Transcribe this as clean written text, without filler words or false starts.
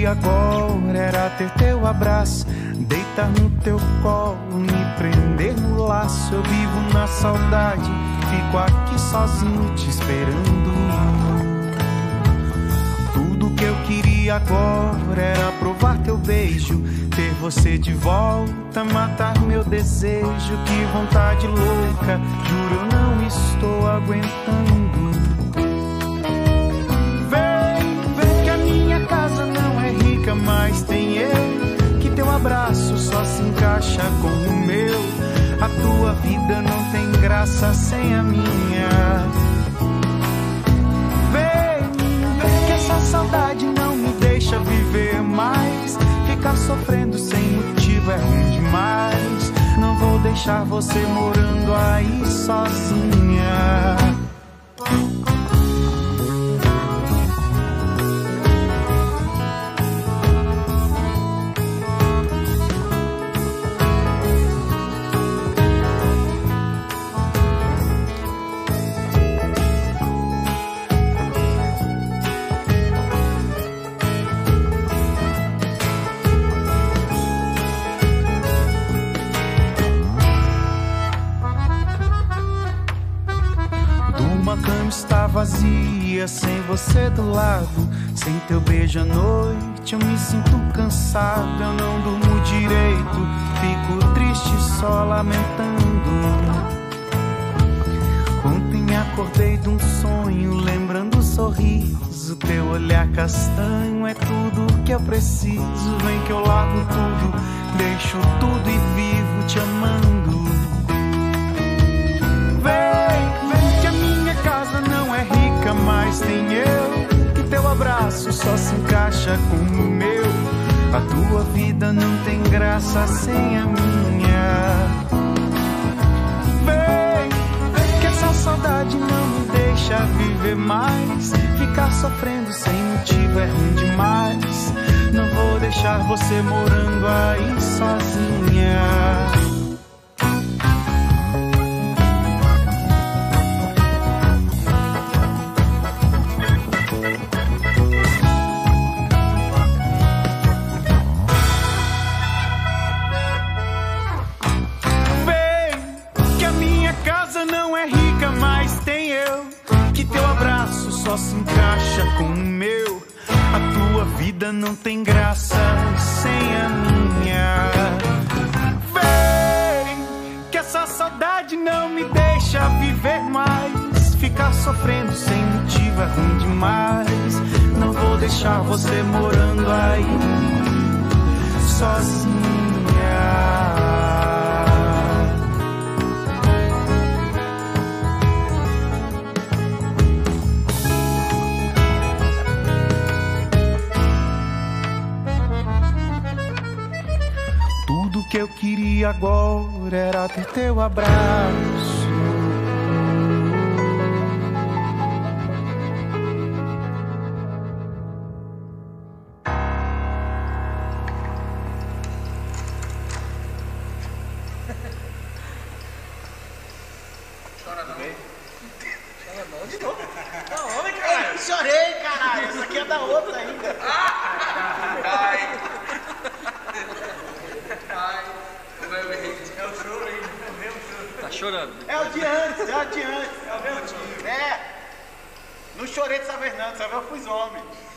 queria agora era ter teu abraço, deitar no teu colo, me prender no laço. Eu vivo na saudade, fico aqui sozinho te esperando. Tudo que eu queria agora era provar teu beijo, ter você de volta, matar meu desejo. Que vontade louca, juro eu não estou aguentando. Vem que a minha casa não é rica, mas tem eu, que teu abraço só se encaixa com o meu. A tua vida não tem graça sem a minha. Vem que essa saudade não me deixa viver mais. Ficar sofrendo sem motivo é ruim demais. Não vou deixar você morando aí sozinha. Está vazia, sem você do lado, sem teu beijo à noite eu me sinto cansado. Eu não durmo direito, fico triste só lamentando. Ontem acordei de um sonho, lembrando o sorriso, teu olhar castanho é tudo que eu preciso. Vem que eu largo tudo, deixo tudo e vivo te amando. Mas tem eu, que teu abraço só se encaixa com o meu. A tua vida não tem graça sem a minha. Vem, que essa saudade não me deixa viver mais. Ficar sofrendo sem motivo é ruim demais. Não vou deixar você morando aí sozinha. Só se encaixa com o meu. A tua vida não tem graça sem a minha. Vem, que essa saudade não me deixa viver mais. Ficar sofrendo sem motivo é ruim demais. Não vou deixar você morando aí sozinha. O que eu queria agora era ter teu abraço. Chora não. Chora não de novo. Não, homem, caralho. Chorei, caralho. Isso aqui é da outra ainda. Ai. É o choro aí, é o mesmo choro. Tá chorando? É o de antes, é o de antes. É o mesmo choro. É. Não chorei dessa vez não, dessa vez eu fui homem.